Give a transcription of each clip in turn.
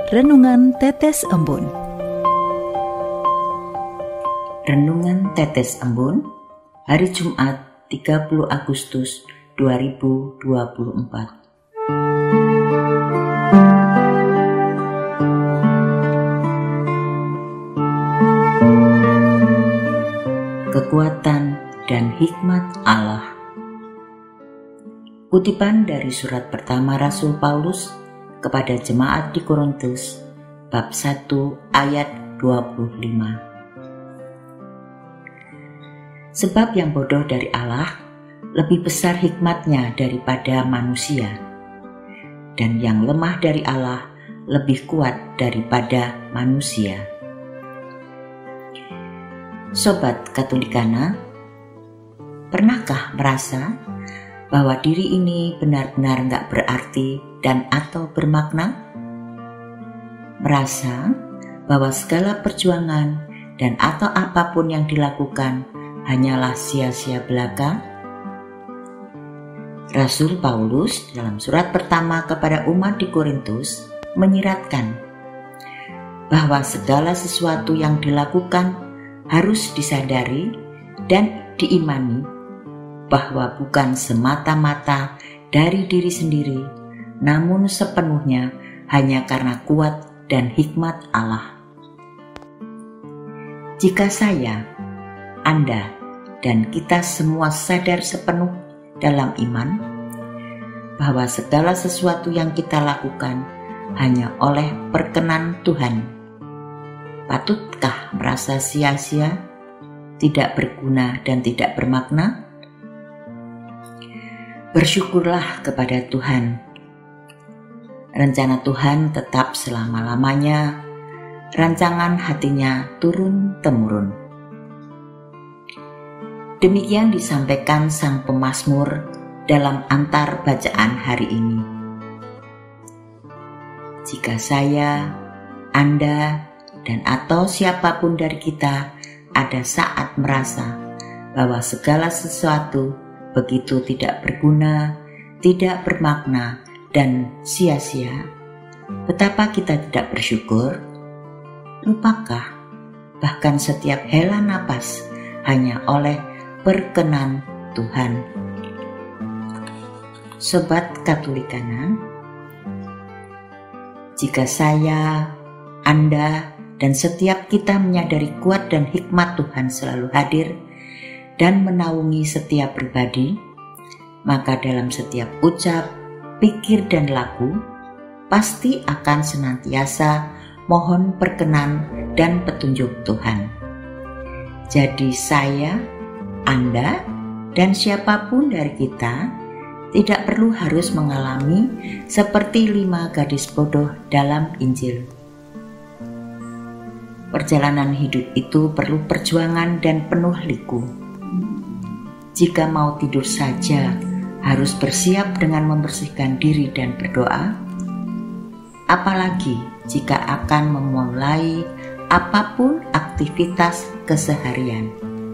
Renungan Tetes Embun. Renungan Tetes Embun, hari Jumat 30 Agustus 2024. Kekuatan dan hikmat Allah. Kutipan dari surat pertama Rasul Paulus kepada jemaat di Korintus, bab 1 ayat 25. Sebab yang bodoh dari Allah lebih besar hikmatnya daripada manusia, dan yang lemah dari Allah lebih kuat daripada manusia. Sobat Katolikana, pernahkah merasa bahwa diri ini benar-benar gak berarti dan atau bermakna? Merasa bahwa segala perjuangan dan atau apapun yang dilakukan hanyalah sia-sia belaka? Rasul Paulus dalam surat pertama kepada umat di Korintus menyiratkan bahwa segala sesuatu yang dilakukan harus disadari dan diimani bahwa bukan semata-mata dari diri sendiri, namun sepenuhnya hanya karena kuat dan hikmat Allah. Jika saya, Anda, dan kita semua sadar sepenuh dalam iman bahwa segala sesuatu yang kita lakukan hanya oleh perkenan Tuhan, patutkah merasa sia-sia, tidak berguna dan tidak bermakna? Bersyukurlah kepada Tuhan. Rencana Tuhan tetap selama-lamanya, rancangan hatinya turun-temurun. Demikian disampaikan sang pemazmur dalam antar bacaan hari ini. Jika saya, Anda, dan atau siapapun dari kita ada saat merasa bahwa segala sesuatu begitu tidak berguna, tidak bermakna, dan sia-sia, betapa kita tidak bersyukur? Lupakah bahkan setiap hela napas hanya oleh perkenan Tuhan? Sobat Katolikana, jika saya, Anda, dan setiap kita menyadari kuat dan hikmat Tuhan selalu hadir dan menaungi setiap pribadi, maka dalam setiap ucap, pikir, dan laku pasti akan senantiasa mohon perkenan dan petunjuk Tuhan. Jadi saya, Anda, dan siapapun dari kita tidak perlu harus mengalami seperti 5 gadis bodoh dalam Injil. Perjalanan hidup itu perlu perjuangan dan penuh liku. Jika mau tidur saja harus bersiap dengan membersihkan diri dan berdoa, apalagi jika akan memulai apapun aktivitas keseharian.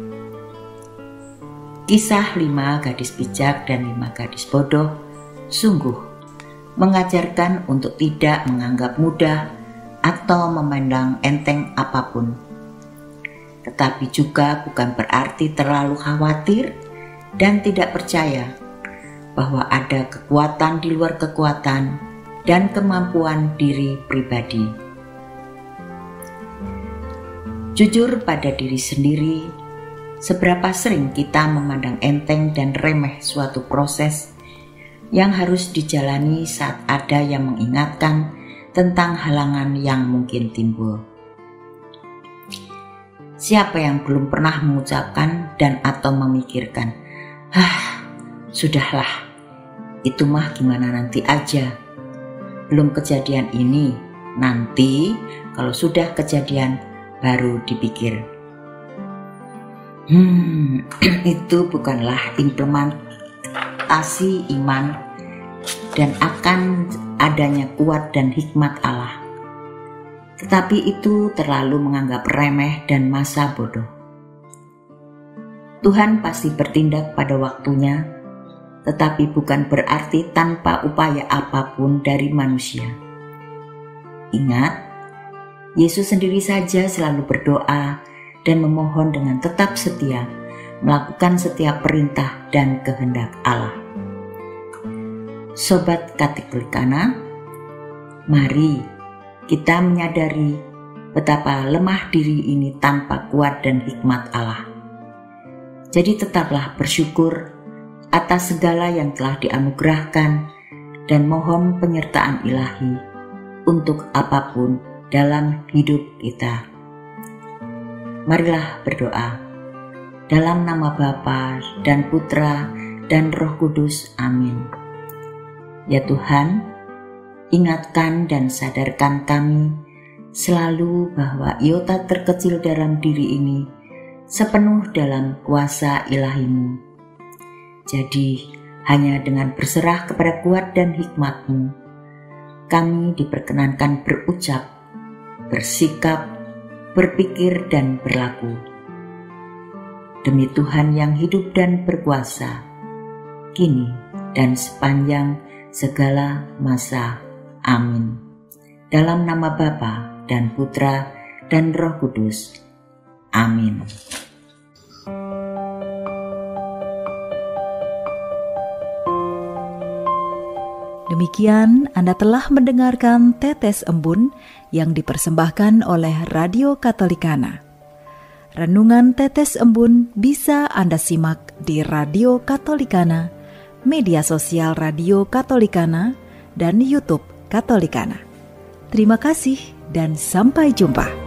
Kisah 5 gadis bijak dan 5 gadis bodoh sungguh mengajarkan untuk tidak menganggap mudah atau memandang enteng apapun. Tetapi juga bukan berarti terlalu khawatir dan tidak percaya bahwa ada kekuatan di luar kekuatan dan kemampuan diri pribadi. Jujur pada diri sendiri, seberapa sering kita memandang enteng dan remeh suatu proses yang harus dijalani saat ada yang mengingatkan tentang halangan yang mungkin timbul. Siapa yang belum pernah mengucapkan dan atau memikirkan, sudahlah, itu mah gimana nanti aja. Belum kejadian ini, nanti kalau sudah kejadian baru dipikir. Itu bukanlah implementasi iman dan akan adanya kuat dan hikmat Allah. Tetapi itu terlalu menganggap remeh dan masa bodoh. Tuhan pasti bertindak pada waktunya, tetapi bukan berarti tanpa upaya apapun dari manusia. Ingat, Yesus sendiri saja selalu berdoa dan memohon dengan tetap setia melakukan setiap perintah dan kehendak Allah. Sobat Katolikana, mari kita menyadari betapa lemah diri ini tanpa kuat dan hikmat Allah. Jadi tetaplah bersyukur atas segala yang telah dianugerahkan dan mohon penyertaan ilahi untuk apapun dalam hidup kita. Marilah berdoa. Dalam nama Bapa dan Putra dan Roh Kudus. Amin. Ya Tuhan, ingatkan dan sadarkan kami selalu bahwa iota terkecil dalam diri ini sepenuh dalam kuasa ilahi-Mu. Jadi, hanya dengan berserah kepada kuat dan hikmat-Mu, kami diperkenankan berucap, bersikap, berpikir, dan berlaku. Demi Tuhan yang hidup dan berkuasa, kini dan sepanjang segala masa. Amin. Dalam nama Bapa dan Putra dan Roh Kudus. Amin. Demikian Anda telah mendengarkan Tetes Embun yang dipersembahkan oleh Radio Katolikana. Renungan Tetes Embun bisa Anda simak di Radio Katolikana, media sosial Radio Katolikana, dan YouTube Katolikana. Terima kasih dan sampai jumpa.